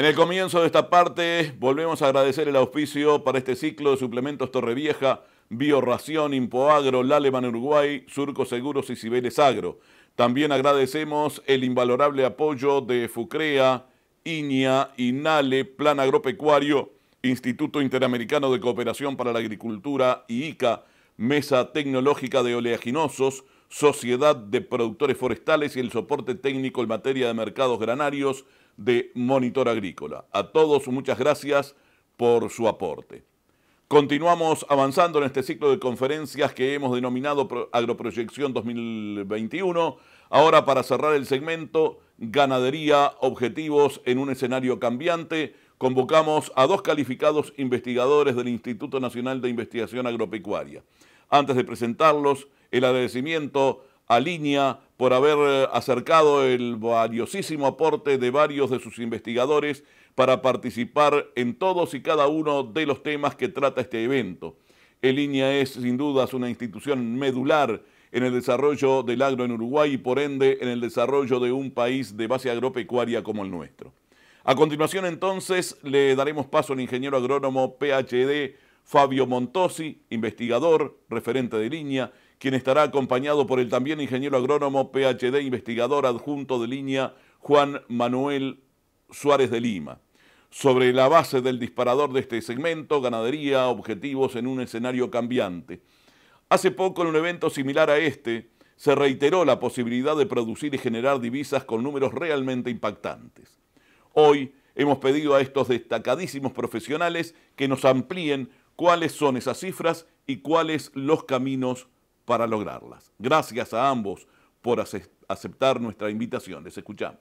En el comienzo de esta parte volvemos a agradecer el auspicio para este ciclo de suplementos Torrevieja, Biorración, Impoagro, Laleman Uruguay, Surco Seguros y Cibeles Agro. También agradecemos el invalorable apoyo de FUCREA, INIA, INALE, Plan Agropecuario, Instituto Interamericano de Cooperación para la Agricultura y ICA, Mesa Tecnológica de Oleaginosos, Sociedad de Productores Forestales y el soporte técnico en materia de mercados granarios de Monitor Agrícola. A todos muchas gracias por su aporte. Continuamos avanzando en este ciclo de conferencias que hemos denominado Agroproyección 2021. Ahora, para cerrar el segmento Ganadería, objetivos en un escenario cambiante, convocamos a dos calificados investigadores del Instituto Nacional de Investigación Agropecuaria. Antes de presentarlos, el agradecimiento a Línea por haber acercado el valiosísimo aporte de varios de sus investigadores para participar en todos y cada uno de los temas que trata este evento. El Línea es sin dudas una institución medular en el desarrollo del agro en Uruguay y por ende en el desarrollo de un país de base agropecuaria como el nuestro. A continuación entonces le daremos paso al ingeniero agrónomo PhD Fabio Montosi, investigador, referente de Línea, quien estará acompañado por el también ingeniero agrónomo PhD, investigador adjunto de Línea, Juan Manuel Suárez de Lima. Sobre la base del disparador de este segmento, ganadería, objetivos en un escenario cambiante. Hace poco, en un evento similar a este, se reiteró la posibilidad de producir y generar divisas con números realmente impactantes. Hoy hemos pedido a estos destacadísimos profesionales que nos amplíen cuáles son esas cifras y cuáles los caminos para lograrlas. Gracias a ambos por aceptar nuestra invitación. Les escuchamos.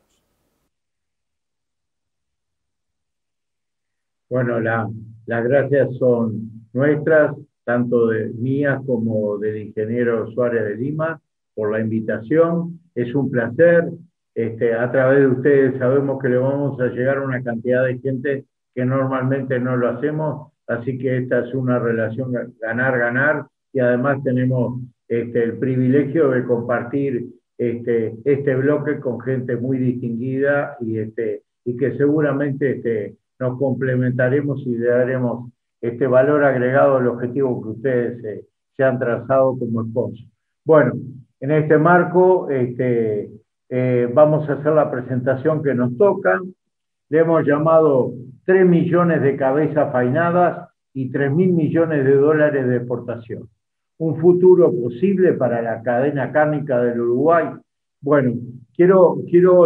Bueno, las gracias son nuestras, tanto mías como del ingeniero Suárez de Lima, por la invitación. Es un placer. A través de ustedes sabemos que le vamos a llegar a una cantidad de gente que normalmente no lo hacemos, así que esta es una relación ganar-ganar y además tenemos el privilegio de compartir este bloque con gente muy distinguida y que seguramente nos complementaremos y le daremos valor agregado al objetivo que ustedes se han trazado como sponsor. Bueno, en este marco vamos a hacer la presentación que nos toca. Le hemos llamado 3 millones de cabezas faenadas y 3.000 millones de dólares de exportación. Un futuro posible para la cadena cárnica del Uruguay. Bueno, quiero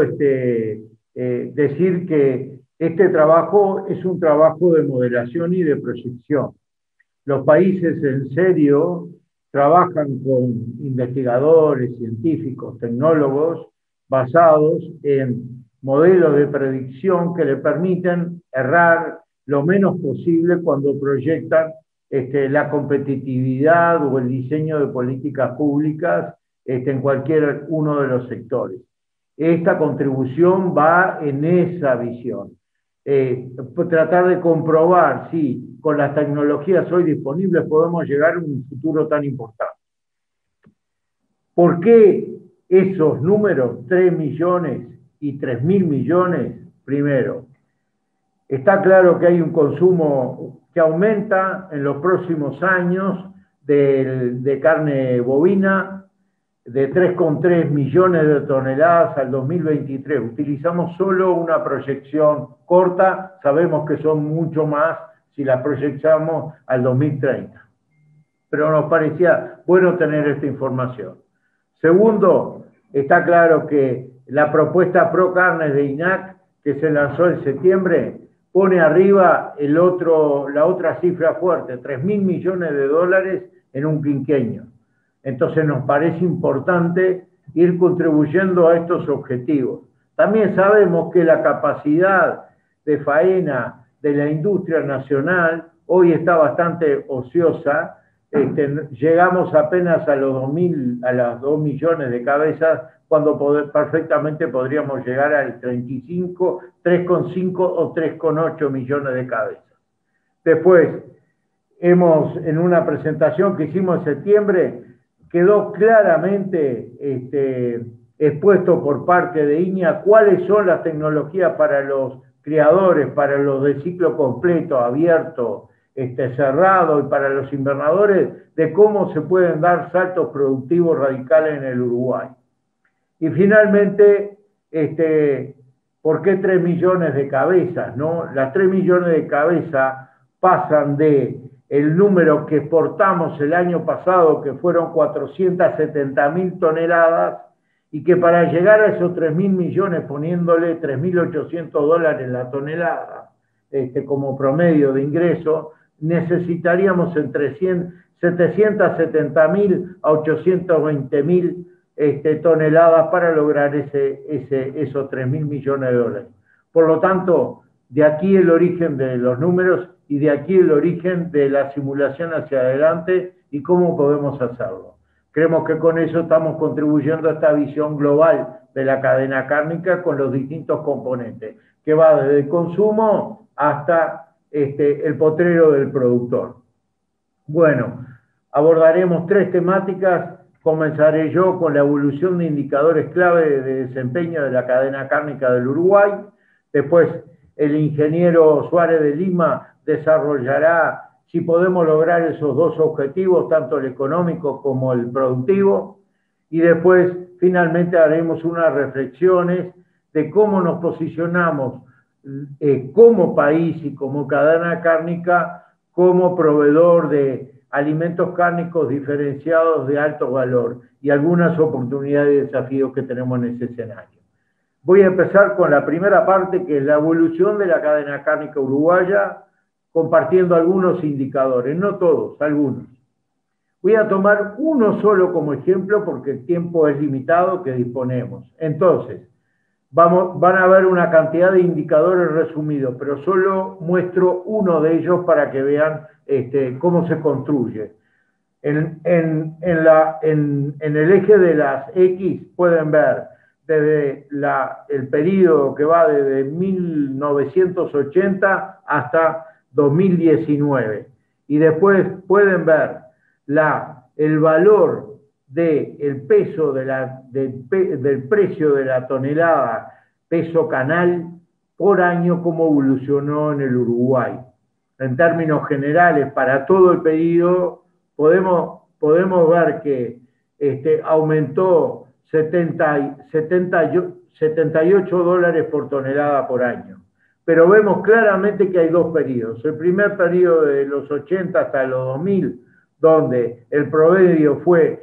decir que este trabajo es un trabajo de modelación y de proyección. Los países en serio trabajan con investigadores, científicos, tecnólogos, basados en modelos de predicción que le permiten errar lo menos posible cuando proyectan la competitividad o el diseño de políticas públicas en cualquier uno de los sectores. Esta contribución va en esa visión. Tratar de comprobar si con las tecnologías hoy disponibles podemos llegar a un futuro tan importante. ¿Por qué esos números, 3 millones y 3.000 millones? Primero, está claro que hay un consumo que aumenta en los próximos años de carne bovina, de 3,3 millones de toneladas al 2023. Utilizamos solo una proyección corta, sabemos que son mucho más si la proyectamos al 2030. Pero nos parecía bueno tener esta información. Segundo, está claro que la propuesta Pro Carnes de INAC, que se lanzó en septiembre, pone arriba la otra cifra fuerte, 3.000 millones de dólares en un quinquenio. Entonces nos parece importante ir contribuyendo a estos objetivos. También sabemos que la capacidad de faena de la industria nacional hoy está bastante ociosa. Llegamos apenas a los 2 millones de cabezas, cuando perfectamente podríamos llegar al 3,5 o 3,8 millones de cabezas. Después, en una presentación que hicimos en septiembre, quedó claramente expuesto por parte de INIA cuáles son las tecnologías para los criadores, para los de ciclo completo, abierto, cerrado, y para los invernadores, de cómo se pueden dar saltos productivos radicales en el Uruguay. Y finalmente, ¿por qué 3 millones de cabezas? ¿No? Las 3 millones de cabezas pasan de el número que exportamos el año pasado, que fueron 470.000 toneladas, y que para llegar a esos 3.000 millones, poniéndole $3.800 la tonelada como promedio de ingreso, necesitaríamos entre 770.000 a 820.000 toneladas para lograr esos 3.000 millones de dólares. Por lo tanto, de aquí el origen de los números y de aquí el origen de la simulación hacia adelante y cómo podemos hacerlo. Creemos que con eso estamos contribuyendo a esta visión global de la cadena cárnica con los distintos componentes, que va desde el consumo hasta el potrero del productor. Bueno, abordaremos 3 temáticas. Comenzaré yo con la evolución de indicadores clave de desempeño de la cadena cárnica del Uruguay. Después, el ingeniero Suárez de Lima desarrollará si podemos lograr esos 2 objetivos, tanto el económico como el productivo. Y después, finalmente, haremos unas reflexiones de cómo nos posicionamos como país y como cadena cárnica, como proveedor de alimentos cárnicos diferenciados de alto valor y algunas oportunidades y desafíos que tenemos en ese escenario. Voy a empezar con la primera parte, que es la evolución de la cadena cárnica uruguaya, compartiendo algunos indicadores, no todos, algunos. Voy a tomar uno solo como ejemplo porque el tiempo es limitado que disponemos. Entonces, van a ver una cantidad de indicadores resumidos, pero solo muestro uno de ellos para que vean cómo se construye. En el eje de las X pueden ver desde el periodo que va desde 1980 hasta 2019. Y después pueden ver el valor del peso del precio de la tonelada, peso canal, por año, cómo evolucionó en el Uruguay. En términos generales, para todo el periodo, podemos ver que aumentó $78 por tonelada por año. Pero vemos claramente que hay 2 periodos. El primer periodo de los 80 hasta los 2000, donde el promedio fue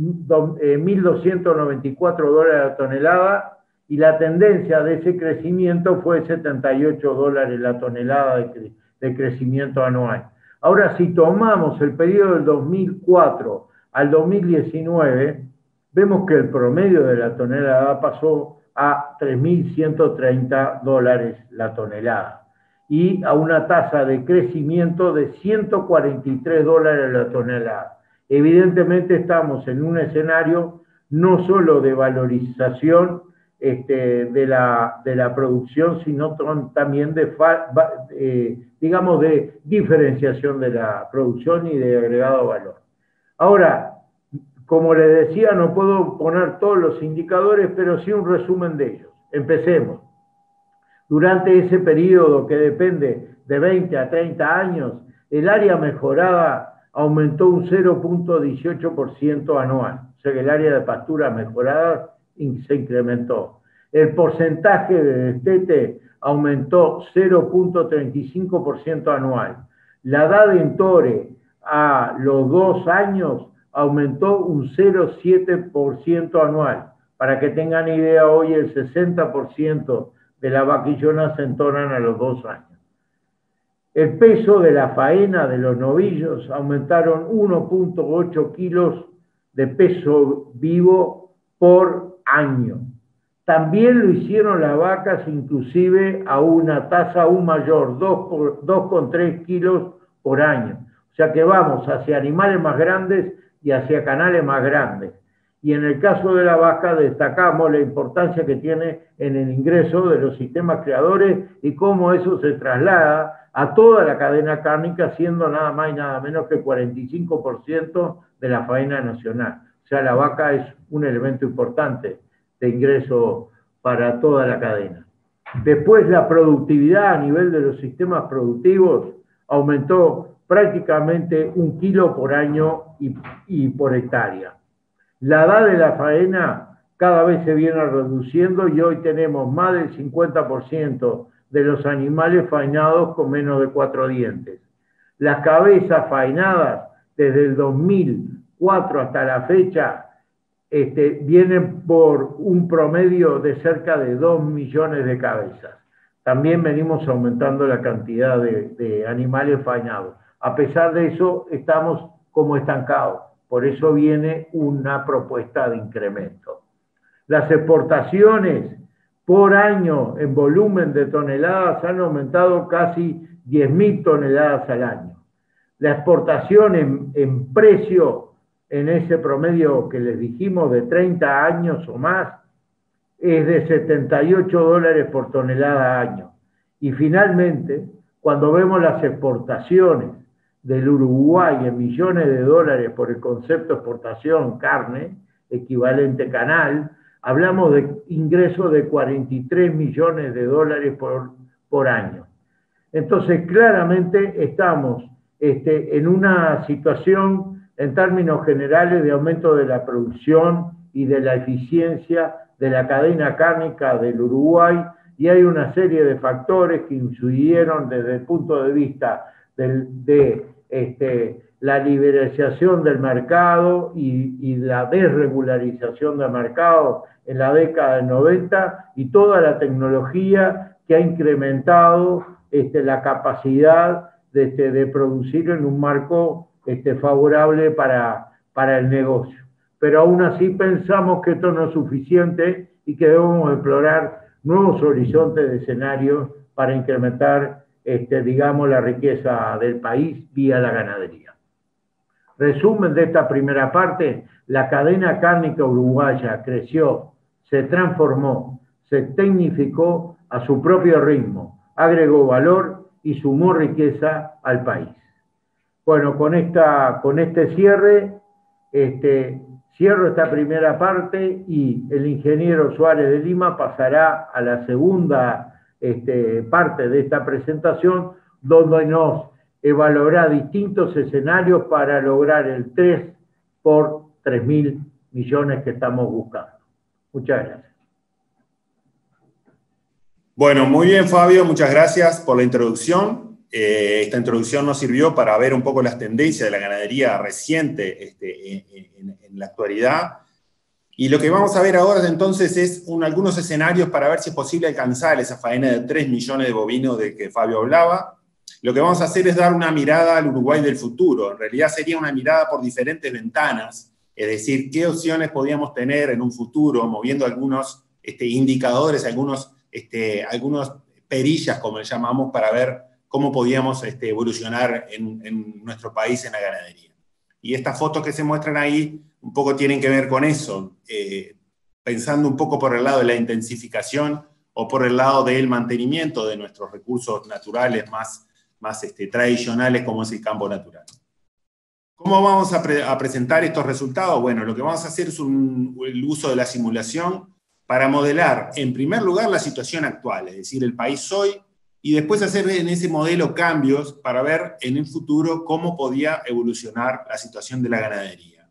$1.294 la tonelada, y la tendencia de ese crecimiento fue $78 la tonelada de crecimiento anual. Ahora, si tomamos el periodo del 2004 al 2019, vemos que el promedio de la tonelada pasó a $3.130 la tonelada y a una tasa de crecimiento de $143 la tonelada. Evidentemente estamos en un escenario no solo de valorización de la producción, sino también digamos, de diferenciación de la producción y de agregado valor. Ahora, como les decía, no puedo poner todos los indicadores, pero sí un resumen de ellos. Empecemos. Durante ese periodo, que depende de 20 a 30 años, el área mejorada aumentó un 0.18% anual. O sea que el área de pastura mejorada se incrementó. El porcentaje de destete aumentó 0.35% anual. La edad de entore a los 2 años aumentó un 0.7% anual. Para que tengan idea, hoy el 60% de las vaquillonas se entonan a los 2 años. El peso de la faena de los novillos aumentaron 1.8 kilos de peso vivo por año. También lo hicieron las vacas, inclusive a una tasa aún mayor, 2,3 kilos por año. O sea que vamos hacia animales más grandes y hacia canales más grandes. Y en el caso de la vaca destacamos la importancia que tiene en el ingreso de los sistemas creadores y cómo eso se traslada a toda la cadena cárnica, siendo nada más y nada menos que 45% de la faena nacional. O sea, la vaca es un elemento importante de ingreso para toda la cadena. Después la productividad a nivel de los sistemas productivos aumentó prácticamente 1 kilo por año y por hectárea. La edad de la faena cada vez se viene reduciendo y hoy tenemos más del 50% de los animales faenados con menos de 4 dientes. Las cabezas faenadas desde el 2004 hasta la fecha vienen por un promedio de cerca de 2 millones de cabezas. También venimos aumentando la cantidad de animales faenados. A pesar de eso, estamos como estancados. Por eso viene una propuesta de incremento. Las exportaciones por año en volumen de toneladas han aumentado casi 10.000 toneladas al año. La exportación en precio, en ese promedio que les dijimos de 30 años o más, es de $78 por tonelada año. Y finalmente, cuando vemos las exportaciones del Uruguay en millones de dólares por el concepto exportación carne, equivalente canal, hablamos de ingresos de 43 millones de dólares por año. Entonces, claramente estamos en una situación, en términos generales, de aumento de la producción y de la eficiencia de la cadena cárnica del Uruguay, y hay una serie de factores que incidieron desde el punto de vista de la liberalización del mercado y la desregularización del mercado en la década del 90, y toda la tecnología que ha incrementado la capacidad de producir en un marco favorable para el negocio. Pero aún así pensamos que esto no es suficiente y que debemos explorar nuevos horizontes de escenarios para incrementar, digamos, la riqueza del país vía la ganadería. Resumen de esta primera parte: la cadena cárnica uruguaya creció, se transformó, se tecnificó a su propio ritmo, agregó valor y sumó riqueza al país. Bueno, con este cierre, cierro esta primera parte y el ingeniero Suárez de Lima pasará a la segunda parte de esta presentación, donde nos evaluará distintos escenarios para lograr el 3 por 3.000 millones que estamos buscando. Muchas gracias. Bueno, muy bien, Fabio, muchas gracias por la introducción. Esta introducción nos sirvió para ver un poco las tendencias de la ganadería reciente en la actualidad. Y lo que vamos a ver ahora entonces es algunos escenarios para ver si es posible alcanzar esa faena de 3 millones de bovinos de que Fabio hablaba. Lo que vamos a hacer es dar una mirada al Uruguay del futuro. En realidad sería una mirada por diferentes ventanas, es decir, qué opciones podríamos tener en un futuro, moviendo algunos indicadores, algunos perillas, como le llamamos, para ver cómo podíamos evolucionar en nuestro país en la ganadería. Y estas fotos que se muestran ahí un poco tienen que ver con eso, pensando un poco por el lado de la intensificación o por el lado del mantenimiento de nuestros recursos naturales más tradicionales, como es el campo natural. ¿Cómo vamos a presentar estos resultados? Bueno, lo que vamos a hacer es el uso de la simulación para modelar, en primer lugar, la situación actual, es decir, el país hoy, y después hacer en ese modelo cambios para ver en el futuro cómo podía evolucionar la situación de la ganadería.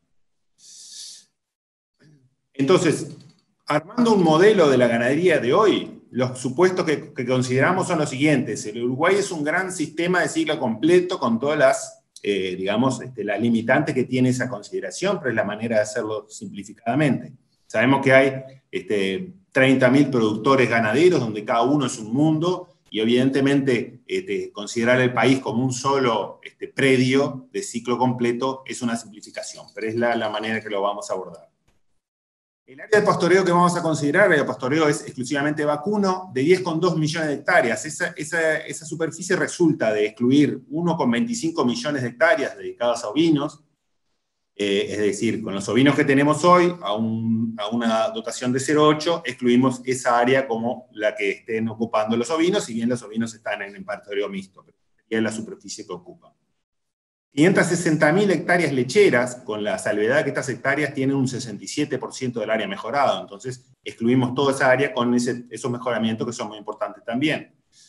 Entonces, armando un modelo de la ganadería de hoy, los supuestos que consideramos son los siguientes. El Uruguay es un gran sistema de ciclo completo con todas las, las limitantes que tiene esa consideración, pero es la manera de hacerlo simplificadamente. Sabemos que hay 30.000 productores ganaderos, donde cada uno es un mundo, y evidentemente considerar el país como un solo predio de ciclo completo es una simplificación, pero es la manera que lo vamos a abordar. El área de pastoreo que vamos a considerar, el área de pastoreo es exclusivamente vacuno, de 10,2 millones de hectáreas. Esa superficie resulta de excluir 1,25 millones de hectáreas dedicadas a ovinos, es decir, con los ovinos que tenemos hoy, a una dotación de 0,8, excluimos esa área como la que estén ocupando los ovinos, si bien los ovinos están en el pastoreo mixto, pero es la superficie que ocupan. 560.000 hectáreas lecheras, con la salvedad de que estas hectáreas tienen un 67% del área mejorado, entonces excluimos toda esa área con esos mejoramientos que son muy importantes también.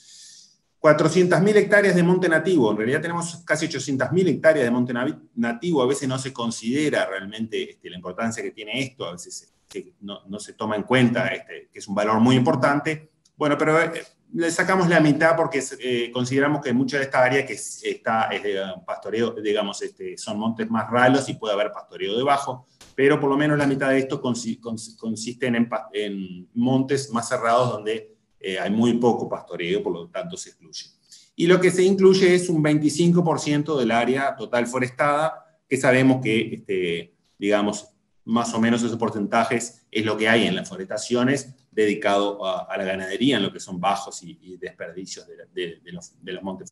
400.000 hectáreas de monte nativo, en realidad tenemos casi 800.000 hectáreas de monte nativo, a veces no se considera realmente la importancia que tiene esto, a veces no se toma en cuenta que es un valor muy importante. Bueno, pero le sacamos la mitad porque consideramos que mucha de esta área que está es de pastoreo, digamos, son montes más ralos y puede haber pastoreo debajo, pero por lo menos la mitad de esto consiste en montes más cerrados donde hay muy poco pastoreo, por lo tanto se excluye. Y lo que se incluye es un 25% del área total forestada, que sabemos que, digamos, más o menos esos porcentajes es lo que hay en las forestaciones dedicado a la ganadería, en lo que son bajos y desperdicios de los montes.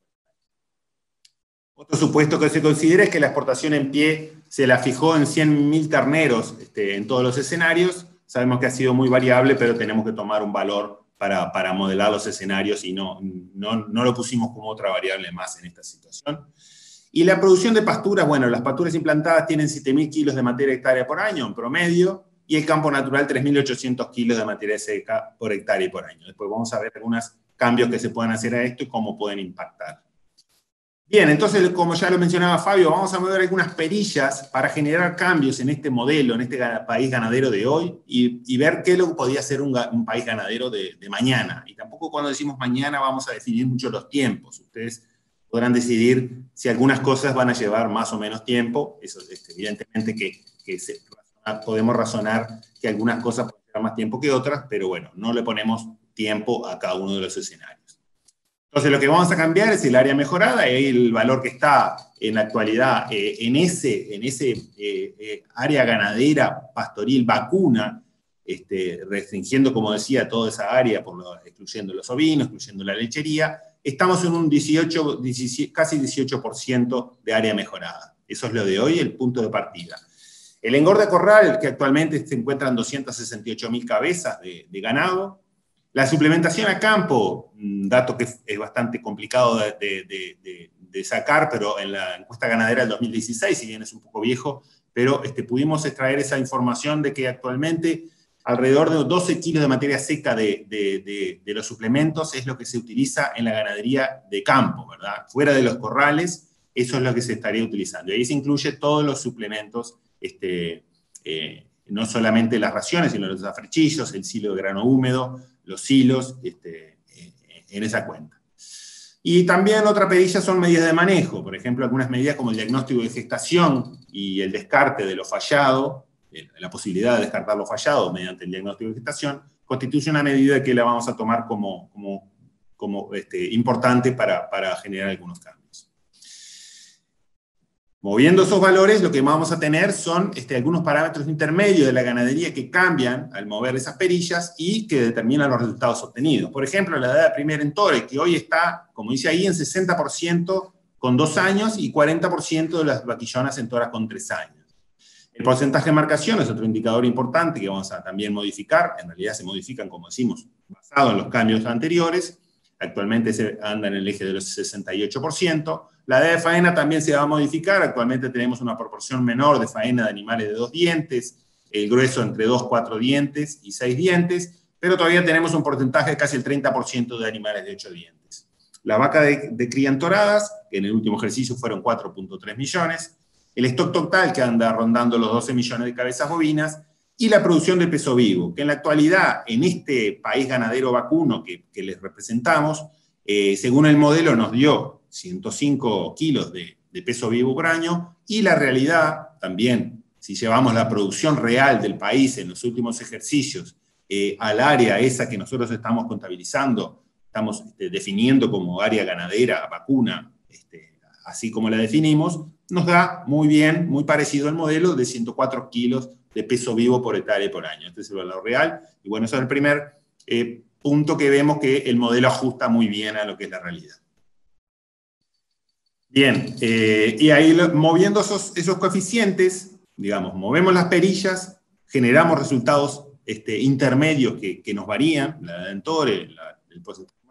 Otro supuesto que se considera es que la exportación en pie se la fijó en 100.000 terneros en todos los escenarios. Sabemos que ha sido muy variable, pero tenemos que tomar un valor para modelar los escenarios y no lo pusimos como otra variable más en esta situación. Y la producción de pasturas, bueno, las pasturas implantadas tienen 7.000 kilos de materia hectárea por año en promedio, y el campo natural 3.800 kilos de materia seca por hectárea y por año. Después vamos a ver algunos cambios que se pueden hacer a esto y cómo pueden impactar. Bien, entonces, como ya lo mencionaba Fabio, vamos a mover algunas perillas para generar cambios en este modelo, en este país ganadero de hoy, y ver qué lo podía ser un país ganadero de mañana. Y tampoco cuando decimos mañana vamos a definir mucho los tiempos. Ustedes podrán decidir si algunas cosas van a llevar más o menos tiempo. Eso, evidentemente que podemos razonar que algunas cosas pueden llevar más tiempo que otras, pero bueno, no le ponemos tiempo a cada uno de los escenarios. Entonces lo que vamos a cambiar es el área mejorada, y el valor que está en la actualidad en ese área ganadera, pastoril, vacuna, restringiendo, como decía, toda esa área, excluyendo los ovinos, excluyendo la lechería, estamos en un casi 18% de área mejorada. Eso es lo de hoy, el punto de partida. El engorde corral, que actualmente se encuentran 268.000 cabezas de ganado. La suplementación a campo, un dato que es bastante complicado de sacar, pero en la encuesta ganadera del 2016, si bien es un poco viejo, pero pudimos extraer esa información de que actualmente alrededor de 12 kilos de materia seca de los suplementos es lo que se utiliza en la ganadería de campo, ¿verdad? Fuera de los corrales, eso es lo que se estaría utilizando. Y ahí se incluye todos los suplementos, no solamente las raciones, sino los afrechillos, el silo de grano húmedo, los silos, en esa cuenta. Y también otra perilla son medidas de manejo, por ejemplo, algunas medidas como el diagnóstico de gestación y el descarte de lo fallado, la posibilidad de descartar lo fallado mediante el diagnóstico de gestación, constituye una medida que la vamos a tomar como importante para generar algunos cambios. Moviendo esos valores, lo que vamos a tener son algunos parámetros intermedios de la ganadería que cambian al mover esas perillas y que determinan los resultados obtenidos. Por ejemplo, la edad de primer entore, que hoy está, como dice ahí, en 60% con 2 años y 40% de las vaquillonas en toras con 3 años. El porcentaje de marcación es otro indicador importante que vamos a también modificar. En realidad se modifican, como decimos, basado en los cambios anteriores. Actualmente se anda en el eje de los 68%. La edad de faena también se va a modificar. Actualmente tenemos una proporción menor de faena de animales de 2 dientes, el grueso entre 2, 4 dientes y 6 dientes, pero todavía tenemos un porcentaje de casi el 30% de animales de 8 dientes. La vaca de cría en toradas, que en el último ejercicio fueron 4.3 millones, el stock total que anda rondando los 12 millones de cabezas bovinas, y la producción de peso vivo, que en la actualidad, en este país ganadero vacuno que les representamos, según el modelo nos dio 105 kilos de peso vivo por año, y la realidad también, si llevamos la producción real del país en los últimos ejercicios al área esa que nosotros estamos contabilizando, estamos definiendo como área ganadera vacuna, así como la definimos, nos da muy bien, muy parecido al modelo de 104 kilos de peso vivo por hectárea por año. Este es el valor real, y bueno, eso es el primer punto que vemos que el modelo ajusta muy bien a lo que es la realidad. Bien, y ahí moviendo esos coeficientes, digamos, movemos las perillas, generamos resultados intermedios que nos varían, la edad de entore, el porcentaje de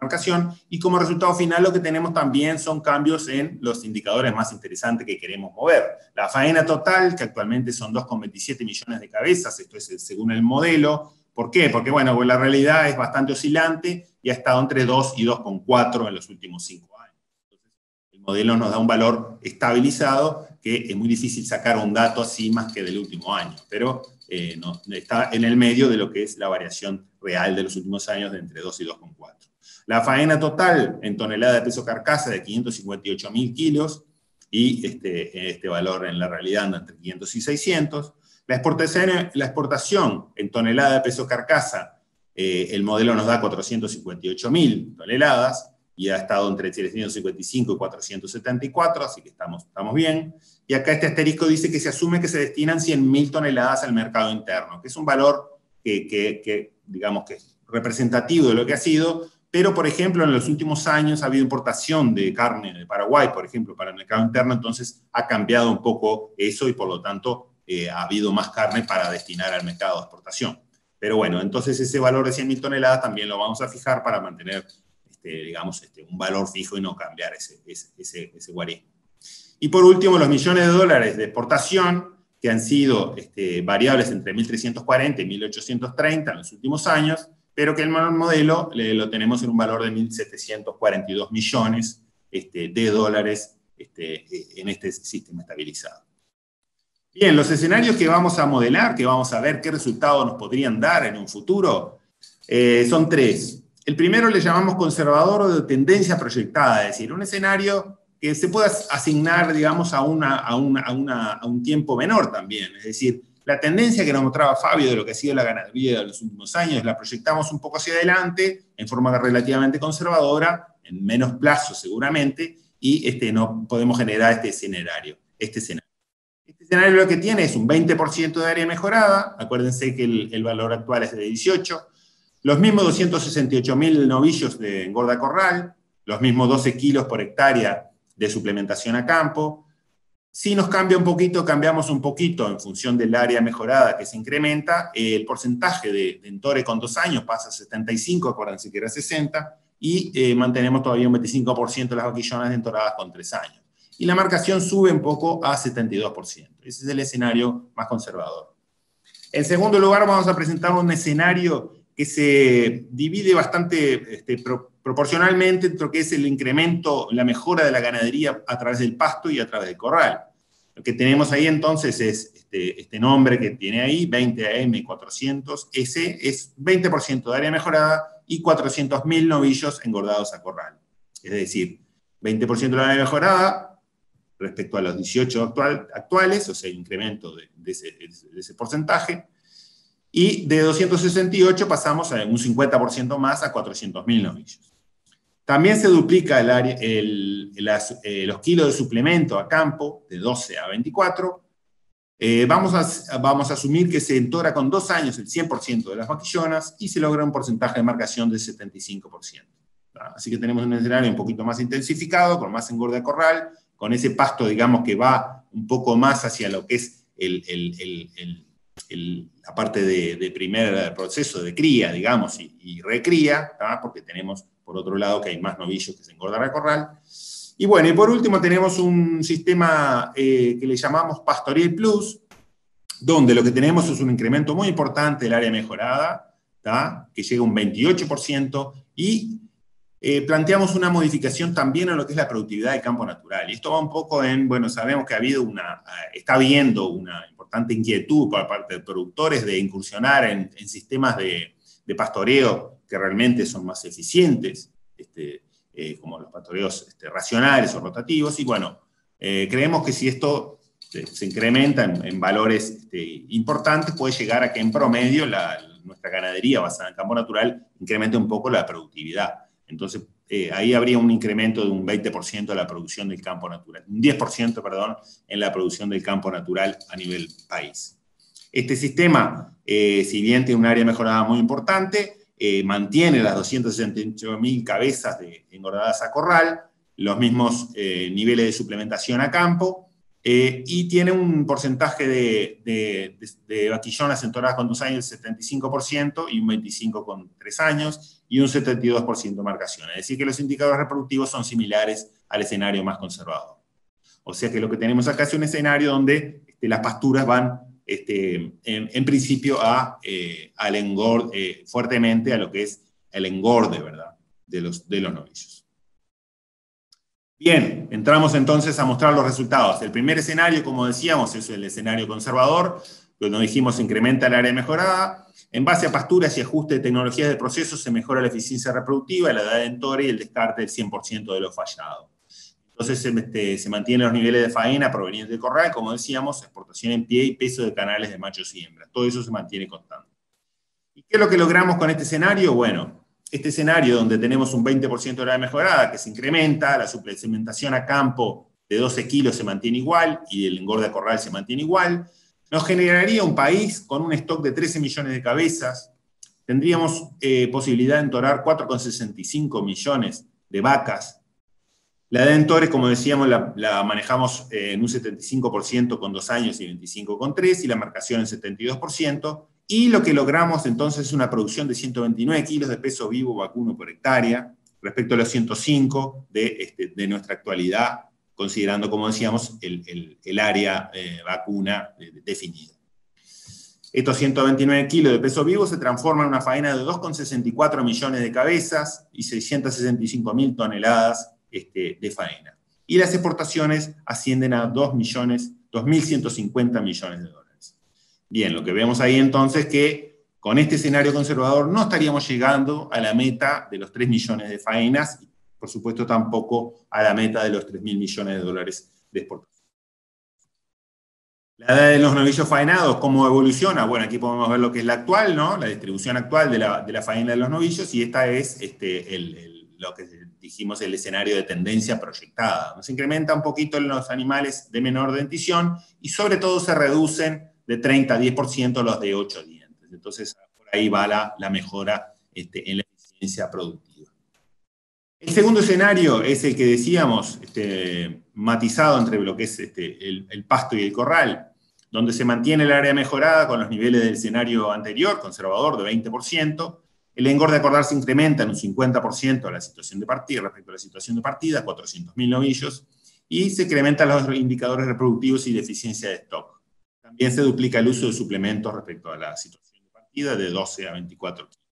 marcación, y como resultado final lo que tenemos también son cambios en los indicadores más interesantes que queremos mover. La faena total, que actualmente son 2,27 millones de cabezas, esto es según el modelo. ¿Por qué? Porque, bueno, la realidad es bastante oscilante y ha estado entre 2 y 2,4 en los últimos 5 años. Entonces, el modelo nos da un valor estabilizado, que es muy difícil sacar un dato así más que del último año, pero no, está en el medio de lo que es la variación real de los últimos años de entre 2 y 2,4. La faena total en tonelada de peso carcasa de 558.000 kilos, y este valor en la realidad anda entre 500 y 600. La exportación en tonelada de peso carcasa, el modelo nos da 458.000 toneladas, y ha estado entre 355 y 474, así que estamos bien. Y acá este asterisco dice que se asume que se destinan 100.000 toneladas al mercado interno, que es un valor que digamos que es representativo de lo que ha sido, pero, por ejemplo, en los últimos años ha habido importación de carne de Paraguay, por ejemplo, para el mercado interno, entonces ha cambiado un poco eso y, por lo tanto, ha habido más carne para destinar al mercado de exportación. Pero bueno, entonces ese valor de 100.000 toneladas también lo vamos a fijar para mantener, digamos, un valor fijo y no cambiar ese guarismo. Y por último, los millones de dólares de exportación, que han sido variables entre 1.340 y 1.830 en los últimos años, pero que el modelo lo tenemos en un valor de 1.742 millones de dólares en este sistema estabilizado. Bien, los escenarios que vamos a modelar, que vamos a ver qué resultados nos podrían dar en un futuro, son 3. El primero le llamamos conservador o de tendencia proyectada, es decir, un escenario que se pueda asignar, digamos, a un tiempo menor también. Es decir, la tendencia que nos mostraba Fabio de lo que ha sido la ganadería de los últimos años, la proyectamos un poco hacia adelante, en forma relativamente conservadora, en menos plazo seguramente, y no podemos generar este escenario. Este escenario lo que tiene es un 20% de área mejorada, acuérdense que el valor actual es de 18, los mismos 268.000 novillos de engorda corral, los mismos 12 kilos por hectárea de suplementación a campo. Si nos cambia un poquito, cambiamos un poquito en función del área mejorada que se incrementa, el porcentaje de entore con 2 años pasa a 75, acuérdense que era 60, y mantenemos todavía un 25% de las vaquillonas entoradas con 3 años. Y la marcación sube un poco a 72%. Ese es el escenario más conservador. En segundo lugar, vamos a presentar un escenario que se divide bastante proporcionalmente entre lo que es el incremento, la mejora de la ganadería a través del pasto y a través del corral. Lo que tenemos ahí entonces es este nombre que tiene ahí, 20AM400, ese es 20% de área mejorada y 400.000 novillos engordados a corral. Es decir, 20% de la área mejorada respecto a los 18 actuales, o sea, el incremento de ese porcentaje, y de 268 pasamos a un 50% más a 400.000 novillos. También se duplica los kilos de suplemento a campo de 12 a 24. Vamos a asumir que se entora con 2 años el 100% de las vaquillonas y se logra un porcentaje de marcación del 75%. Así que tenemos un escenario un poquito más intensificado, con más engorde de corral, con ese pasto, digamos, que va un poco más hacia lo que es la parte de primer proceso de cría, digamos, y recría, ¿tá? Porque tenemos, por otro lado, que hay más novillos que se engordan a corral. Y bueno, y por último tenemos un sistema que le llamamos Pastoril Plus, donde lo que tenemos es un incremento muy importante del área mejorada, ¿tá? Que llega a un 28%, y planteamos una modificación también en lo que es la productividad del campo natural. Y esto va un poco en, bueno, sabemos que está habiendo una importante inquietud por parte de productores de incursionar en sistemas de pastoreo que realmente son más eficientes, como los pastoreos racionales o rotativos. Y bueno, creemos que si esto se incrementa en valores importantes, puede llegar a que en promedio nuestra ganadería basada en campo natural incremente un poco la productividad. Entonces, ahí habría un incremento de un 20% de la producción del campo natural, un 10%, perdón, en la producción del campo natural a nivel país. Este sistema, si bien tiene un área mejorada muy importante, mantiene las 268.000 cabezas engordadas a corral, los mismos niveles de suplementación a campo, y tiene un porcentaje de vaquillonas entoradas con 2 años del 75% y un 25% con 3 años, y un 72% de marcación. Es decir, que los indicadores reproductivos son similares al escenario más conservador. O sea que lo que tenemos acá es un escenario donde las pasturas van, en principio, al engorde, fuertemente a lo que es el engorde, ¿verdad?, de los novillos. Bien, entramos entonces a mostrar los resultados. El primer escenario, como decíamos, es el escenario conservador, donde dijimos incrementa el área mejorada. En base a pasturas y ajuste de tecnologías de proceso se mejora la eficiencia reproductiva, la edad de entore y el descarte del 100% de los fallados. Entonces se mantienen los niveles de faena provenientes del corral, como decíamos, exportación en pie y peso de canales de machos y hembras. Todo eso se mantiene constante. ¿Y qué es lo que logramos con este escenario? Bueno, este escenario donde tenemos un 20% de la mejorada que se incrementa, la suplementación a campo de 12 kilos se mantiene igual y el engorde a corral se mantiene igual, nos generaría un país con un stock de 13 millones de cabezas, tendríamos posibilidad de entorar 4,65 millones de vacas. La de entores, como decíamos, la manejamos en un 75% con 2 años y 25 con 3, y la marcación en 72%. Y lo que logramos entonces es una producción de 129 kilos de peso vivo vacuno por hectárea, respecto a los 105 de nuestra actualidad, considerando, como decíamos, el área vacuna definida. Estos 129 kilos de peso vivo se transforman en una faena de 2,64 millones de cabezas y 665.000 toneladas de faena. Y las exportaciones ascienden a 2.150 millones de dólares. Bien, lo que vemos ahí entonces es que con este escenario conservador no estaríamos llegando a la meta de los 3 millones de faenas y, por supuesto, tampoco a la meta de los 3.000 millones de dólares de exportación. La edad de los novillos faenados, ¿cómo evoluciona? Bueno, aquí podemos ver lo que es la actual, ¿no? La distribución actual de la faena de los novillos, y esta es lo que dijimos, el escenario de tendencia proyectada. Se incrementa un poquito en los animales de menor dentición y sobre todo se reducen de 30 a 10% los de 8 dientes. Entonces, por ahí va la mejora en la eficiencia productiva. El segundo escenario es el que decíamos, matizado entre lo que es el pasto y el corral, donde se mantiene el área mejorada con los niveles del escenario anterior, conservador, de 20%. El engorde a corral se incrementa en un 50% a la situación de partida, respecto a la situación de partida, 400.000 novillos, y se incrementan los indicadores reproductivos y de eficiencia de stock. También se duplica el uso de suplementos respecto a la situación de partida, de 12 a 24 kilos.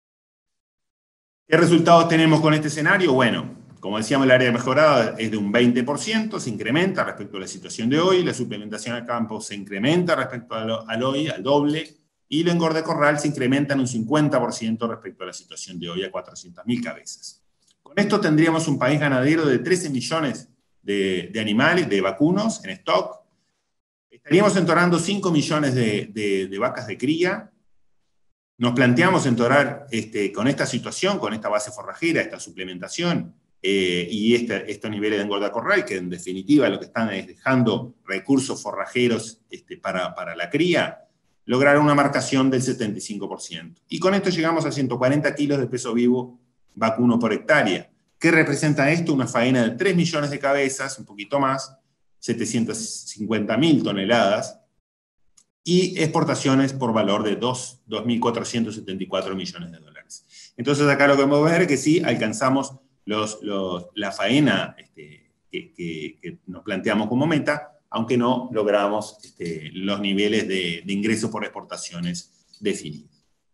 ¿Qué resultados tenemos con este escenario? Bueno, como decíamos, el área mejorada es de un 20%, se incrementa respecto a la situación de hoy, la suplementación al campo se incrementa respecto al hoy, al doble, y el engorde corral se incrementa en un 50% respecto a la situación de hoy, a 400.000 cabezas. Con esto tendríamos un país ganadero de 13 millones de animales, de vacunos en stock. Estaríamos entorando 5 millones de vacas de cría. Nos planteamos entorar con esta situación, con esta base forrajera, esta suplementación y estos niveles de engorda corral, que en definitiva lo que están es dejando recursos forrajeros para la cría, lograr una marcación del 75%. Y con esto llegamos a 140 kilos de peso vivo vacuno por hectárea. ¿Qué representa esto? Una faena de 3 millones de cabezas, un poquito más, 750.000 toneladas, y exportaciones por valor de 2.474 millones de dólares. Entonces acá lo que vamos a ver es que sí alcanzamos la faena que nos planteamos como meta, aunque no logramos los niveles de ingresos por exportaciones definidos.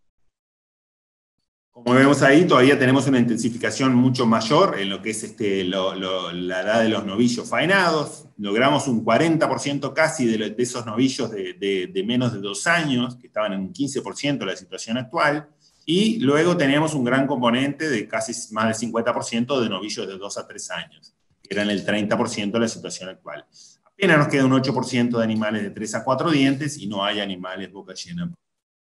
Como vemos ahí, todavía tenemos una intensificación mucho mayor en lo que es la edad de los novillos faenados. Logramos un 40% casi de esos novillos de menos de 2 años, que estaban en un 15% de la situación actual. Y luego tenemos un gran componente de casi más del 50% de novillos de 2 a 3 años, que eran el 30% de la situación actual. Apenas nos queda un 8% de animales de 3 a 4 dientes y no hay animales boca llena.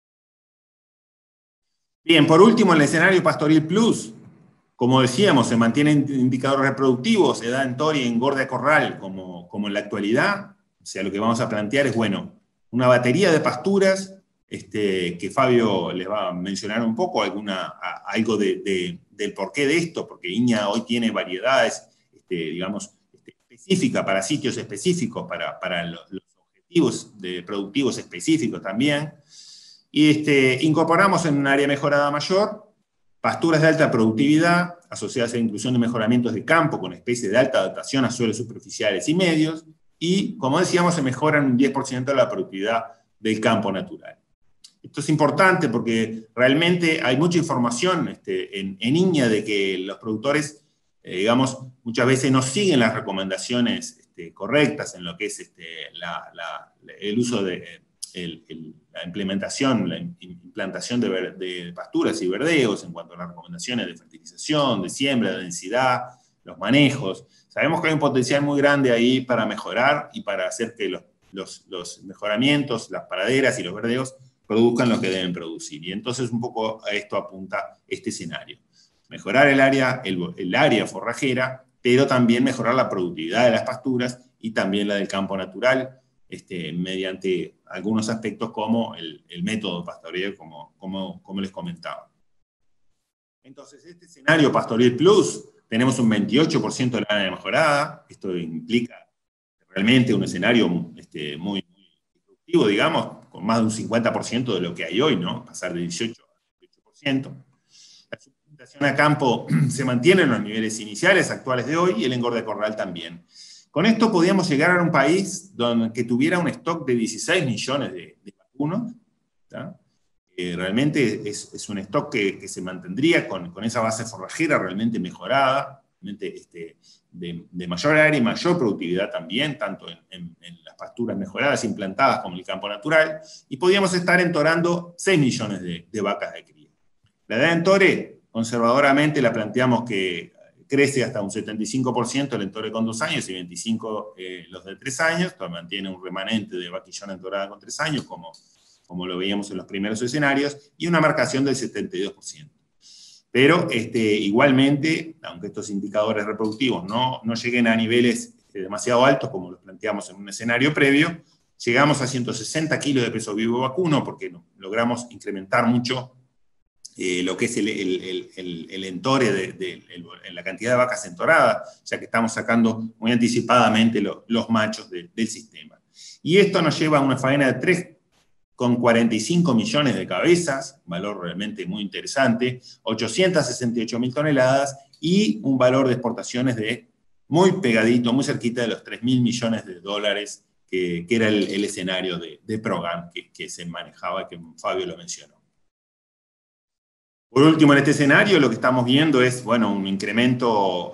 Bien, por último, en el escenario Pastoril Plus, como decíamos, se mantienen indicadores reproductivos, edad entore y engorde a corral, como en la actualidad. O sea, lo que vamos a plantear es, bueno, una batería de pasturas, que Fabio les va a mencionar un poco, algo del porqué de esto, porque INEA hoy tiene variedades, digamos, específicas para sitios específicos, para los objetivos productivos específicos también. Y incorporamos en un área mejorada mayor pasturas de alta productividad, asociadas a la inclusión de mejoramientos de campo con especies de alta adaptación a suelos superficiales y medios, y, como decíamos, se mejoran un 10% la productividad del campo natural. Esto es importante porque realmente hay mucha información en INEA de que los productores, digamos, muchas veces no siguen las recomendaciones correctas en lo que es el uso de la implantación de pasturas y verdeos en cuanto a las recomendaciones de fertilización, de siembra, de densidad, los manejos. Sabemos que hay un potencial muy grande ahí para mejorar y para hacer que los mejoramientos, las praderas y los verdeos produzcan lo que deben producir. Y entonces un poco a esto apunta este escenario. Mejorar el área forrajera, pero también mejorar la productividad de las pasturas y también la del campo natural, mediante algunos aspectos como el método pastoreo, como les comentaba. Entonces, este escenario Pastoril Plus, tenemos un 28% de la área mejorada. Esto implica realmente un escenario muy disruptivo, digamos, con más de un 50% de lo que hay hoy, ¿no? Pasar de 18 a 18%. La suplementación a campo se mantiene en los niveles iniciales actuales de hoy y el engorde corral también. Con esto podíamos llegar a un país que tuviera un stock de 16 millones de vacunos. Realmente es un stock que se mantendría con esa base forrajera realmente mejorada, realmente de mayor área y mayor productividad también, tanto en las pasturas mejoradas, implantadas, como en el campo natural, y podíamos estar entorando 6 millones de vacas de cría. La edad de entore, conservadoramente, la planteamos que crece hasta un 75% el entore con 2 años y 25% los de 3 años, todavía mantiene un remanente de vaquillona entorada con 3 años, como lo veíamos en los primeros escenarios, y una marcación del 72%. Pero igualmente, aunque estos indicadores reproductivos no lleguen a niveles demasiado altos, como los planteamos en un escenario previo, llegamos a 160 kilos de peso vivo vacuno, porque logramos incrementar mucho lo que es el entore en la cantidad de vacas entoradas, ya que estamos sacando muy anticipadamente los machos del sistema. Y esto nos lleva a una faena de 3,45 millones de cabezas, un valor realmente muy interesante, 868.000 toneladas y un valor de exportaciones de muy pegadito, muy cerquita de los 3.000 millones de dólares, que era el escenario de PROGAM que se manejaba, que Fabio lo mencionó. Por último, en este escenario lo que estamos viendo es, bueno, un incremento,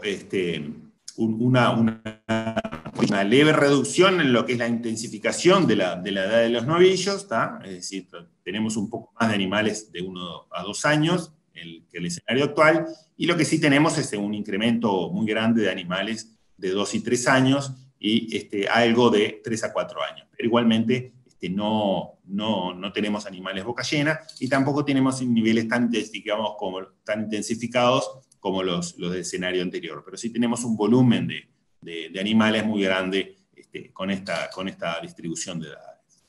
una leve reducción en lo que es la intensificación de la edad de los novillos, es decir, tenemos un poco más de animales de 1 a 2 años que el escenario actual, y lo que sí tenemos es un incremento muy grande de animales de 2 y 3 años, y algo de 3 a 4 años. Pero igualmente no tenemos animales boca llena, y tampoco tenemos niveles tan intensificados como los del escenario anterior, pero sí tenemos un volumen de animales muy grande con esta distribución de edades.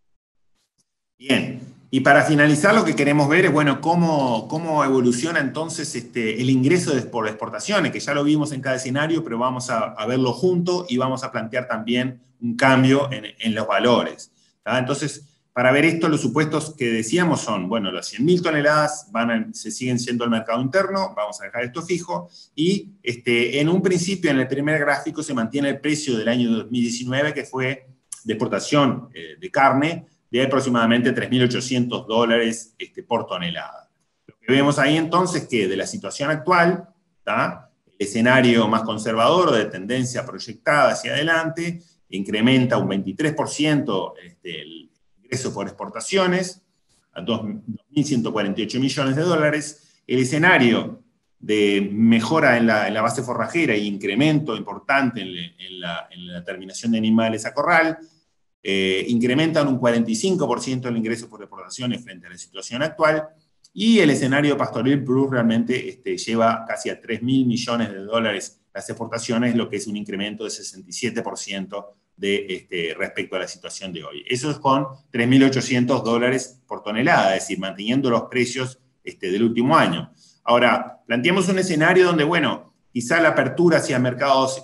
Bien, y para finalizar lo que queremos ver es, bueno, cómo evoluciona entonces el ingreso por exportaciones, que ya lo vimos en cada escenario, pero vamos a verlo junto y vamos a plantear también un cambio en los valores. Entonces, para ver esto, los supuestos que decíamos son, bueno, las 100.000 toneladas se siguen siendo el mercado interno, vamos a dejar esto fijo, y en un principio, en el primer gráfico, se mantiene el precio del año 2019, que fue de exportación de carne, de aproximadamente $3.800 por tonelada. Lo que vemos ahí entonces es que de la situación actual, el escenario más conservador de tendencia proyectada hacia adelante, incrementa un 23% el ingreso por exportaciones a 2.148 millones de dólares. El escenario de mejora en la base forrajera y incremento importante en la terminación de animales a corral, incrementan un 45% el ingreso por exportaciones frente a la situación actual, y el escenario Pastoril Plus realmente lleva casi a 3.000 millones de dólares las exportaciones, lo que es un incremento de 67% respecto a la situación de hoy. Eso es con $3.800 por tonelada, es decir, manteniendo los precios del último año. Ahora, planteamos un escenario donde, bueno, quizá la apertura hacia mercados,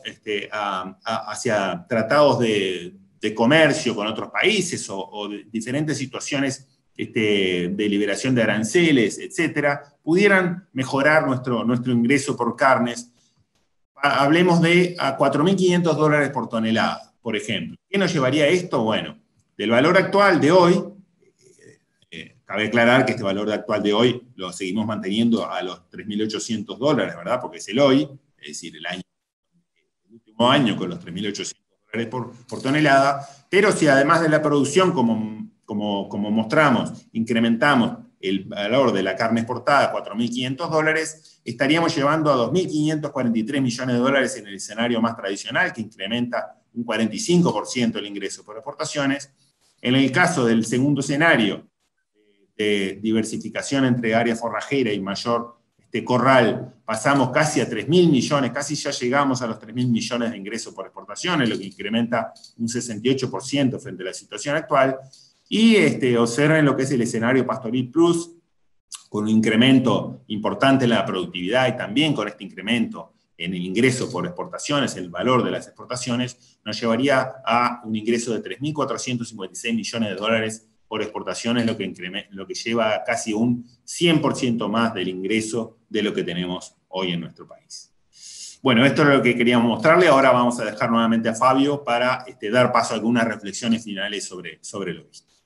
hacia tratados de comercio con otros países o de diferentes situaciones de liberación de aranceles, etcétera, pudieran mejorar nuestro ingreso por carnes. Hablemos de a $4.500 por tonelada, por ejemplo. ¿Qué nos llevaría esto? Bueno, del valor actual de hoy, cabe aclarar que este valor actual de hoy lo seguimos manteniendo a los $3.800, ¿verdad? Porque es el hoy, es decir, el último año con los $3.800 por tonelada, pero si además de la producción, como mostramos, incrementamos el valor de la carne exportada a $4.500, estaríamos llevando a $2.543 millones en el escenario más tradicional, que incrementa un 45% el ingreso por exportaciones. En el caso del segundo escenario, de diversificación entre área forrajera y mayor corral, pasamos casi a 3.000 millones, casi ya llegamos a los 3.000 millones de ingresos por exportaciones, lo que incrementa un 68% frente a la situación actual. Y observen lo que es el escenario Pastoril Plus, con un incremento importante en la productividad y también con este incremento en el ingreso por exportaciones, el valor de las exportaciones, nos llevaría a un ingreso de $3.456 millones por exportaciones, lo que lleva a casi un 100% más del ingreso de lo que tenemos hoy en nuestro país. Bueno, esto es lo que queríamos mostrarle. Ahora vamos a dejar nuevamente a Fabio para dar paso a algunas reflexiones finales sobre lo visto.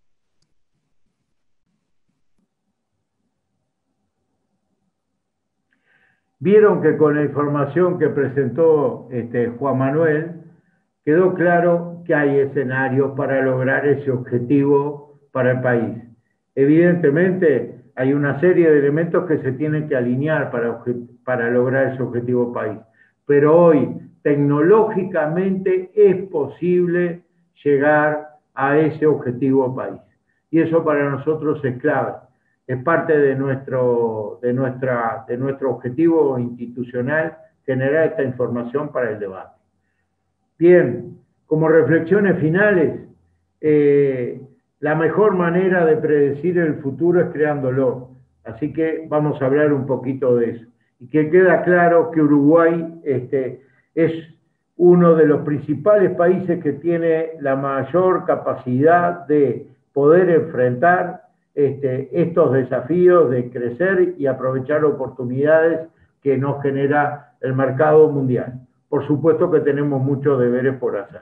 Vieron que con la información que presentó Juan Manuel, quedó claro que hay escenarios para lograr ese objetivo para el país. Evidentemente, hay una serie de elementos que se tienen que alinear para lograr ese objetivo país. Pero hoy, tecnológicamente, es posible llegar a ese objetivo país. Y eso para nosotros es clave. Es parte de nuestro objetivo institucional generar esta información para el debate. Bien, como reflexiones finales, la mejor manera de predecir el futuro es creándolo. Así que vamos a hablar un poquito de eso. Y que queda claro que Uruguay es uno de los principales países que tiene la mayor capacidad de poder enfrentar estos desafíos de crecer y aprovechar oportunidades que nos genera el mercado mundial. Por supuesto que tenemos muchos deberes por hacer.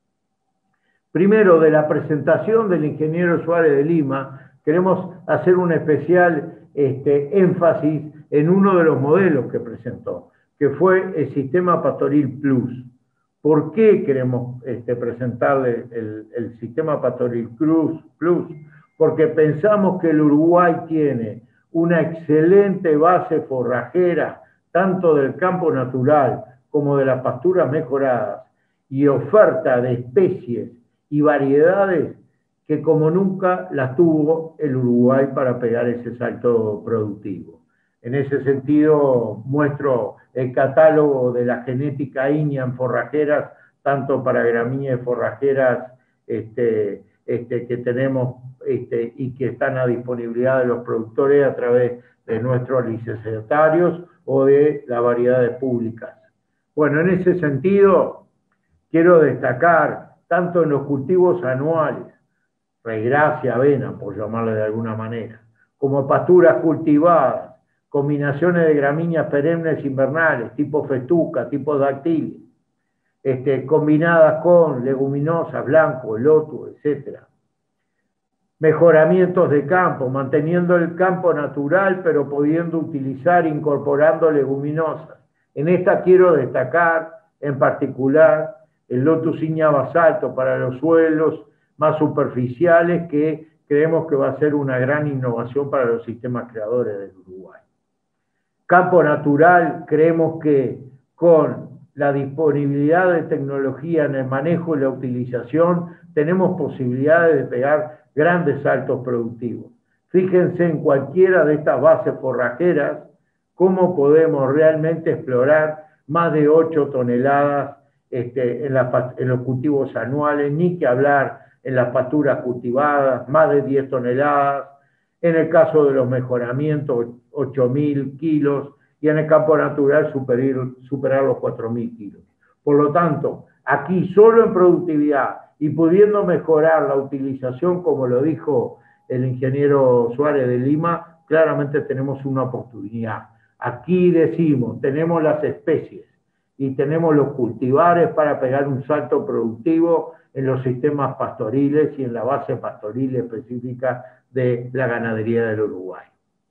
Primero, de la presentación del ingeniero Suárez de Lima, queremos hacer un especial énfasis en uno de los modelos que presentó, que fue el sistema Pastoril Plus. ¿Por qué queremos presentarle el sistema Pastoril Plus? Porque pensamos que el Uruguay tiene una excelente base forrajera, tanto del campo natural como de las pasturas mejoradas, y oferta de especies y variedades que como nunca las tuvo el Uruguay para pegar ese salto productivo. En ese sentido, muestro el catálogo de la genética ígnea en forrajeras, tanto para gramíneas forrajeras que tenemos y que están a disponibilidad de los productores a través de nuestros licenciatarios o de las variedades públicas. Bueno, en ese sentido, quiero destacar, tanto en los cultivos anuales, regracia, avena, por llamarle de alguna manera, como pasturas cultivadas, combinaciones de gramíneas perennes invernales, tipo festuca, tipo dactilia, combinadas con leguminosas, blanco, loto, etc. Mejoramientos de campo, manteniendo el campo natural, pero pudiendo utilizar, incorporando leguminosas. En esta quiero destacar, en particular, el Lotus Ignia basalto para los suelos más superficiales, que creemos que va a ser una gran innovación para los sistemas creadores del Uruguay. Campo natural, creemos que con la disponibilidad de tecnología en el manejo y la utilización, tenemos posibilidades de pegar grandes saltos productivos. Fíjense en cualquiera de estas bases forrajeras, cómo podemos realmente explorar más de 8 toneladas en los cultivos anuales, ni que hablar en las pasturas cultivadas, más de 10 toneladas, en el caso de los mejoramientos, 8.000 kilos, y en el campo natural superar los 4.000 kilos. Por lo tanto, aquí solo en productividad y pudiendo mejorar la utilización, como lo dijo el ingeniero Suárez de Lima, claramente tenemos una oportunidad. Aquí decimos, tenemos las especies y tenemos los cultivares para pegar un salto productivo en los sistemas pastoriles y en la base pastoril específica de la ganadería del Uruguay.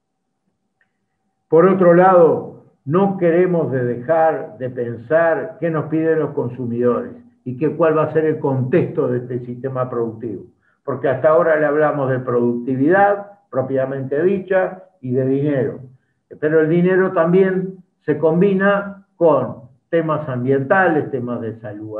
Por otro lado, no queremos dejar de pensar qué nos piden los consumidores y cuál va a ser el contexto de este sistema productivo. Porque hasta ahora le hablamos de productividad, propiamente dicha, y de dinero. Pero el dinero también se combina con temas ambientales, temas de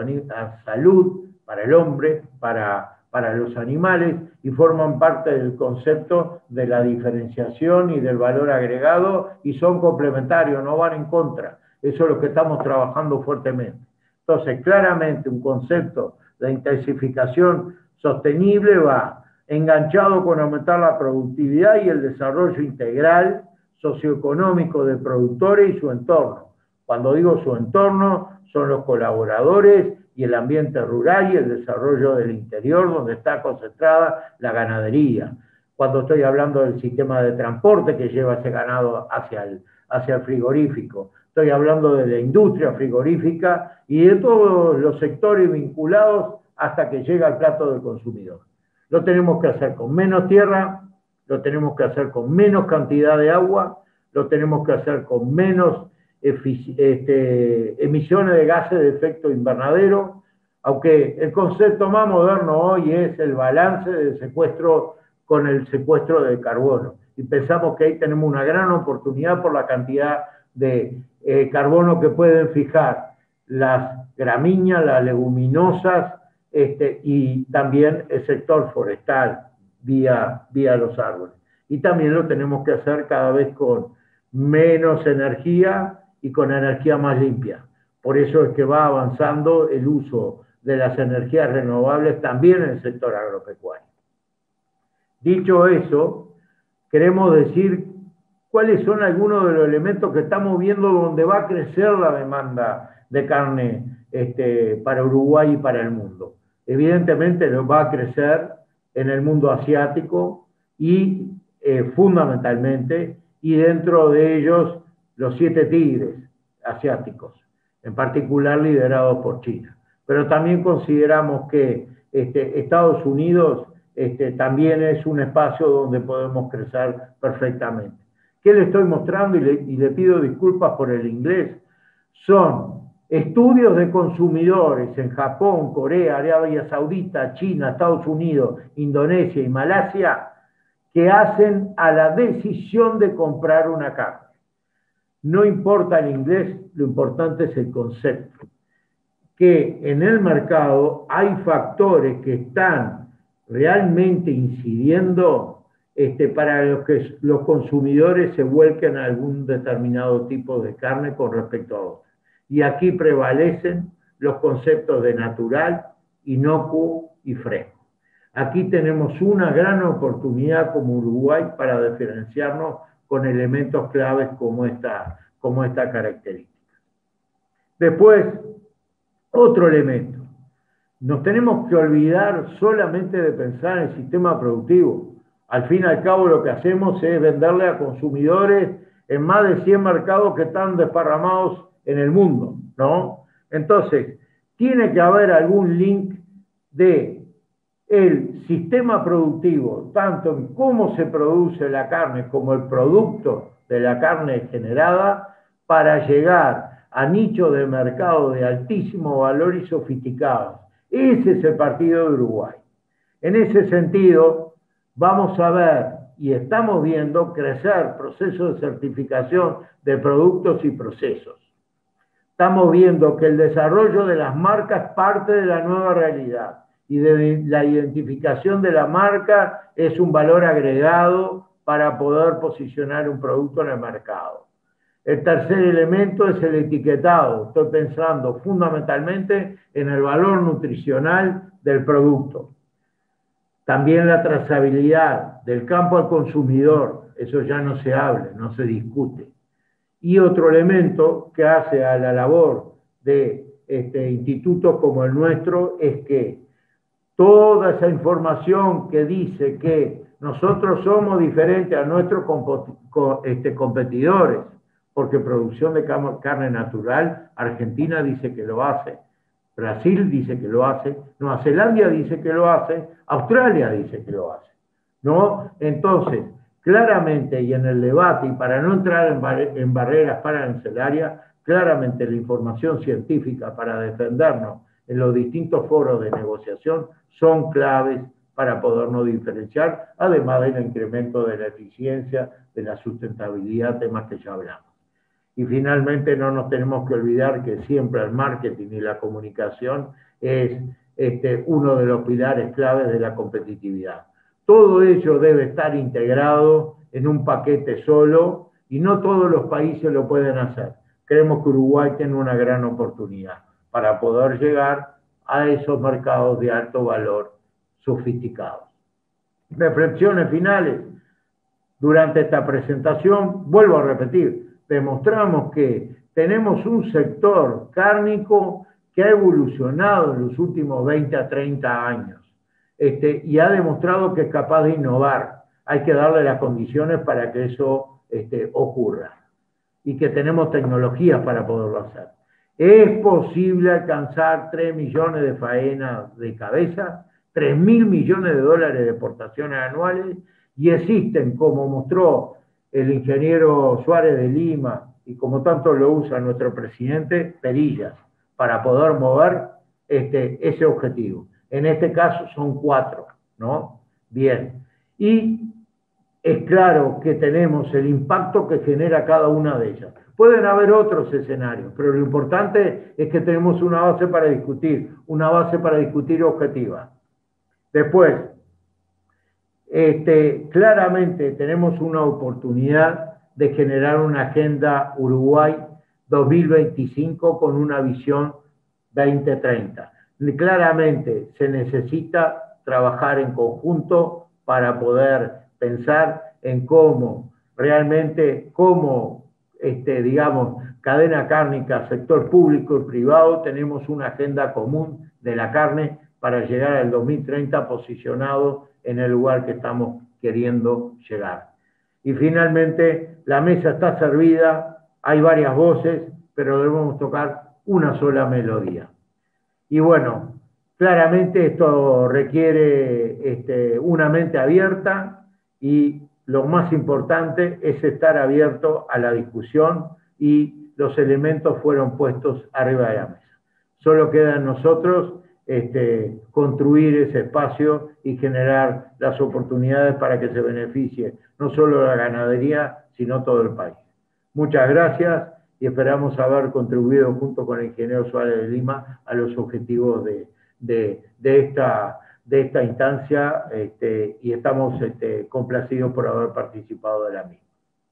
salud para el hombre, para los animales, y forman parte del concepto de la diferenciación y del valor agregado, y son complementarios, no van en contra. Eso es lo que estamos trabajando fuertemente. Entonces, claramente un concepto de intensificación sostenible va enganchado con aumentar la productividad y el desarrollo integral socioeconómico de productores y su entorno. Cuando digo su entorno, son los colaboradores y el ambiente rural y el desarrollo del interior, donde está concentrada la ganadería. Cuando estoy hablando del sistema de transporte que lleva ese ganado hacia el frigorífico. Estoy hablando de la industria frigorífica y de todos los sectores vinculados hasta que llega al plato del consumidor. Lo tenemos que hacer con menos tierra, lo tenemos que hacer con menos cantidad de agua, lo tenemos que hacer con menos emisiones de gases de efecto invernadero, aunque el concepto más moderno hoy es el balance del secuestro con el secuestro de carbono. Y pensamos que ahí tenemos una gran oportunidad por la cantidad de carbono que pueden fijar las gramíneas, las leguminosas, y también el sector forestal vía los árboles. Y también lo tenemos que hacer cada vez con menos energía y con energía más limpia. Por eso es que va avanzando el uso de las energías renovables también en el sector agropecuario. Dicho eso, queremos decir cuáles son algunos de los elementos que estamos viendo donde va a crecer la demanda de carne para Uruguay y para el mundo. Evidentemente va a crecer en el mundo asiático y fundamentalmente, y dentro de ellos los 7 tigres asiáticos, en particular liderados por China. Pero también consideramos que Estados Unidos también es un espacio donde podemos crecer perfectamente. ¿Qué le estoy mostrando? Y le pido disculpas por el inglés. Son estudios de consumidores en Japón, Corea, Arabia Saudita, China, Estados Unidos, Indonesia y Malasia que hacen a la decisión de comprar una carne. No importa el inglés, lo importante es el concepto. Que en el mercado hay factores que están realmente incidiendo para que los consumidores se vuelquen a algún determinado tipo de carne con respecto a otros. Y aquí prevalecen los conceptos de natural, inocuo y fresco. Aquí tenemos una gran oportunidad como Uruguay para diferenciarnos con elementos claves como esta característica. Después, otro elemento. Nos tenemos que olvidar solamente de pensar en el sistema productivo. Al fin y al cabo lo que hacemos es venderle a consumidores en más de 100 mercados que están desparramados en el mundo, ¿no? Entonces, tiene que haber algún link de el sistema productivo, tanto en cómo se produce la carne como el producto de la carne generada, para llegar a nichos de mercado de altísimo valor y sofisticados. Ese es el partido de Uruguay. En ese sentido, vamos a ver y estamos viendo crecer procesos de certificación de productos y procesos. Estamos viendo que el desarrollo de las marcas es parte de la nueva realidad y de la identificación de la marca es un valor agregado para poder posicionar un producto en el mercado. El tercer elemento es el etiquetado. Estoy pensando fundamentalmente en el valor nutricional del producto. También la trazabilidad del campo al consumidor. Eso ya no se habla, no se discute. Y otro elemento que hace a la labor de institutos como el nuestro es que toda esa información que dice que nosotros somos diferentes a nuestros competidores, porque producción de carne natural, Argentina dice que lo hace, Brasil dice que lo hace, Nueva Zelanda dice que lo hace, Australia dice que lo hace, ¿no? Entonces, claramente, y en el debate, y para no entrar en barreras arancelarias, claramente la información científica para defendernos en los distintos foros de negociación son claves para podernos diferenciar, además del incremento de la eficiencia, de la sustentabilidad, temas que ya hablamos. Y finalmente no nos tenemos que olvidar que siempre el marketing y la comunicación es uno de los pilares claves de la competitividad. Todo ello debe estar integrado en un paquete solo y no todos los países lo pueden hacer. Creemos que Uruguay tiene una gran oportunidad para poder llegar a esos mercados de alto valor sofisticados. Reflexiones finales. Durante esta presentación, vuelvo a repetir, demostramos que tenemos un sector cárnico que ha evolucionado en los últimos 20 a 30 años y ha demostrado que es capaz de innovar. Hay que darle las condiciones para que eso ocurra y que tenemos tecnologías para poderlo hacer. Es posible alcanzar 3 millones de faenas de cabeza, 3.000 millones de dólares de exportaciones anuales, y existen, como mostró el ingeniero Suárez de Lima, y como tanto lo usa nuestro presidente, perillas, para poder mover ese objetivo. En este caso son 4, ¿no? Bien. Y es claro que tenemos el impacto que genera cada una de ellas. Pueden haber otros escenarios, pero lo importante es que tenemos una base para discutir objetiva. Después, claramente tenemos una oportunidad de generar una agenda Uruguay 2025 con una visión 2030. Claramente se necesita trabajar en conjunto para poder pensar en cómo realmente, digamos, cadena cárnica, sector público y privado, tenemos una agenda común de la carne para llegar al 2030 posicionado en el lugar que estamos queriendo llegar. Y finalmente, la mesa está servida, hay varias voces, pero debemos tocar una sola melodía. Y bueno, claramente esto requiere una mente abierta y lo más importante es estar abierto a la discusión y los elementos fueron puestos arriba de la mesa. Solo queda en nosotros construir ese espacio y generar las oportunidades para que se beneficie no solo la ganadería, sino todo el país. Muchas gracias y esperamos haber contribuido junto con el ingeniero Suárez de Lima a los objetivos de esta instancia y estamos complacidos por haber participado de la misma.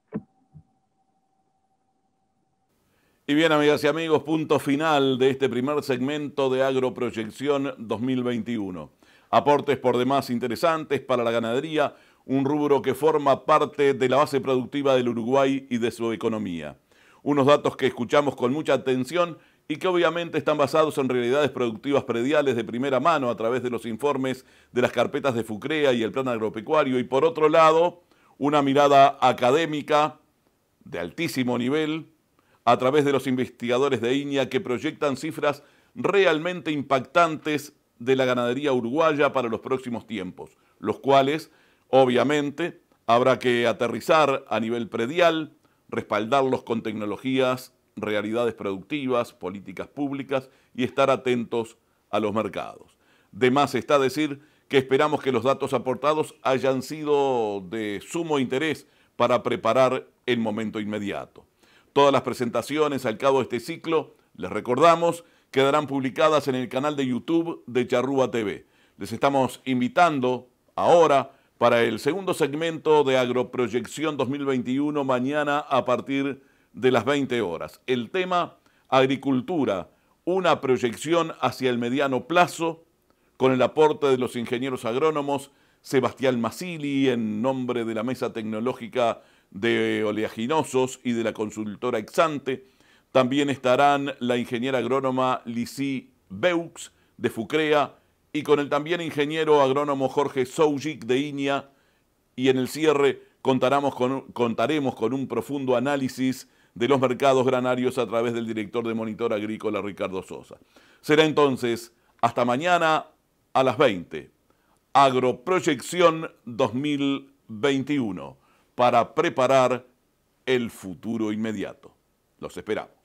Y bien, amigas y amigos, punto final de este primer segmento de Agroproyección 2021. Aportes por demás interesantes para la ganadería, un rubro que forma parte de la base productiva del Uruguay y de su economía. Unos datos que escuchamos con mucha atención y que obviamente están basados en realidades productivas prediales de primera mano a través de los informes de las carpetas de FUCREA y el Plan Agropecuario. Y por otro lado, una mirada académica de altísimo nivel a través de los investigadores de INIA que proyectan cifras realmente impactantes de la ganadería uruguaya para los próximos tiempos, los cuales, obviamente, habrá que aterrizar a nivel predial, respaldarlos con tecnologías, realidades productivas, políticas públicas y estar atentos a los mercados. De más está decir que esperamos que los datos aportados hayan sido de sumo interés para preparar el momento inmediato. Todas las presentaciones al cabo de este ciclo, les recordamos, quedarán publicadas en el canal de YouTube de Charrúa TV. Les estamos invitando ahora para el segundo segmento de Agroproyección 2021, mañana a partir de las 20 horas. El tema, agricultura, una proyección hacia el mediano plazo, con el aporte de los ingenieros agrónomos Sebastián Masili, en nombre de la Mesa Tecnológica de Oleaginosos y de la consultora Exante. También estarán la ingeniera agrónoma Lizy Beux de FUCREA y con el también ingeniero agrónomo Jorge Soujic de INIA, y en el cierre contaremos con un profundo análisis de los mercados granarios a través del director de Monitor Agrícola, Ricardo Sosa. Será entonces hasta mañana a las 20. Agroproyección 2021 para preparar el futuro inmediato. Los esperamos.